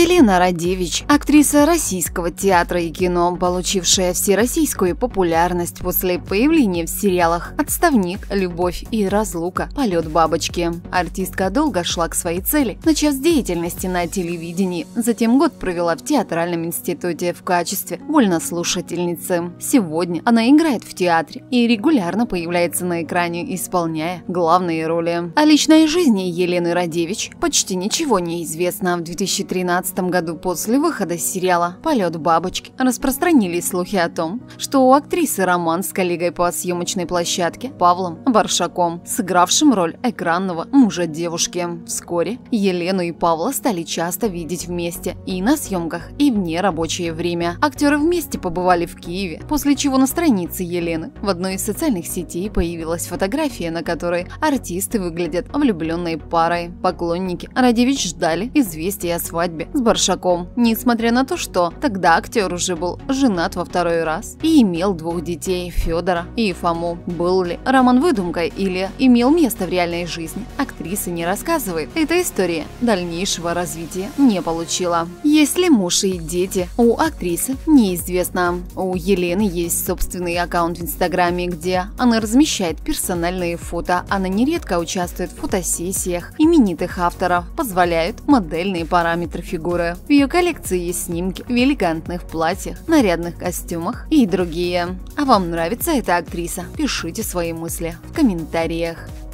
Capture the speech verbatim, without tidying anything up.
Елена Радевич, актриса российского театра и кино, получившая всероссийскую популярность после появления в сериалах «Отставник», «Любовь» и «Разлука», «Полет бабочки». Артистка долго шла к своей цели, начав с деятельности на телевидении, затем год провела в театральном институте в качестве вольнослушательницы. Сегодня она играет в театре и регулярно появляется на экране, исполняя главные роли. О личной жизни Елены Радевич почти ничего не известно. В две тысячи тринадцатом году после выхода сериала «Полет бабочки» распространились слухи о том, что у актрисы роман с коллегой по съемочной площадке Павлом Боршаком, сыгравшим роль экранного мужа девушки. Вскоре Елену и Павла стали часто видеть вместе и на съемках, и в нерабочее время. Актеры вместе побывали в Киеве, после чего на странице Елены в одной из социальных сетей появилась фотография, на которой артисты выглядят влюбленной парой. Поклонники Радевич ждали известия о свадьбе с Боршаком, несмотря на то, что тогда актер уже был женат во второй раз и имел двух детей – Федора и Фому. Был ли роман выдумкой или имел место в реальной жизни, актриса не рассказывает. Эта история дальнейшего развития не получила. Есть ли муж и дети у актрисы, неизвестно. У Елены есть собственный аккаунт в Инстаграме, где она размещает персональные фото. Она нередко участвует в фотосессиях именитых авторов, позволяют модельные параметры фигуры. В ее коллекции есть снимки в элегантных платьях, нарядных костюмах и другие. А вам нравится эта актриса? Пишите свои мысли в комментариях.